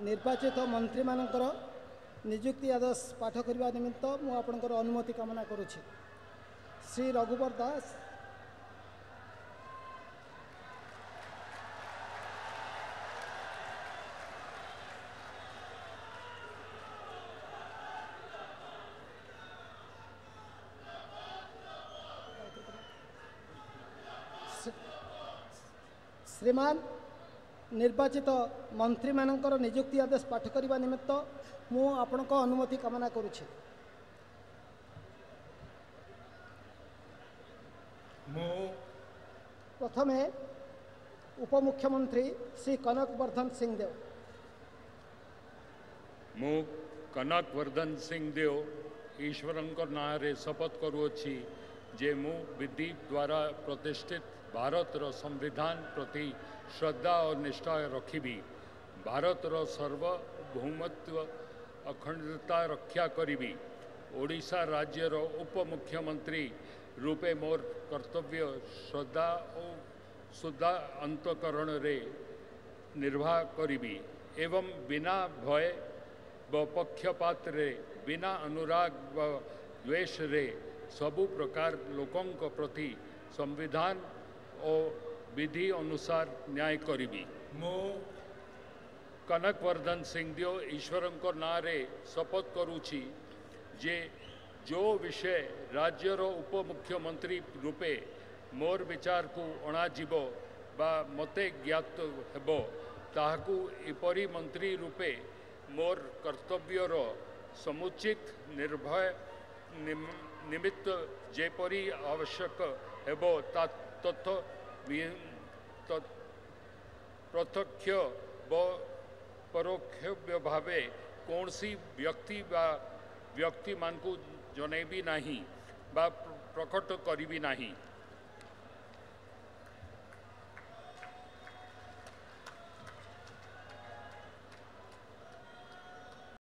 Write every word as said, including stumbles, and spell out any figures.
निर्वाचित मंत्री मानकर नियुक्ति आदेश पाठ करने निमित्त मु आपणकर अनुमति कामना करुछि। श्री रघुवर दास श्रीमान निर्वाचित मंत्री मानकर नियुक्ति आदेश पाठ करने निमित्त मु आपण को अनुमति कामना करुछि। प्रथमे उपमुख्यमंत्री श्री कनक वर्धन सिंह देव। मु कनक वर्धन सिंह देव ईश्वरंकर नारे शपथ करुछि जे मु विधि द्वारा प्रतिष्ठित भारतर संविधान प्रति श्रद्धा और निष्ठा रखिबी, भारतर सार्वभौमत्व अखंडता रक्षा करी, ओडिशा राज्यर उपमुख्यमंत्री रूपे मोर कर्तव्य श्रद्धा और शुद्धा अंतकरण रे निर्वाह करी एवं बिना भय व पक्षपात रे बिना अनुराग व द्वेष रे सबु प्रकार लोकों प्रति संविधान और विधि अनुसार न्याय करी। मो कनक वर्धन सिंह देव ईश्वरंकर नारे शपथ करुछि जे जो विषय राज्यर उपमुख्यमंत्री रूपे मोर विचार को अणाजिब बा मते ज्ञात हेबो ताहाकू एपरी मंत्री रूपे मोर कर्तव्यर समुचित निर्भय निमित्त जेपरी आवश्यक हेबो ता तथ प्रत्यक्ष व परोक्ष भावे कौन सी व्यक्ति बा व्यक्ति मान को जनैबी नहीं बा प्रकट करी नहीं।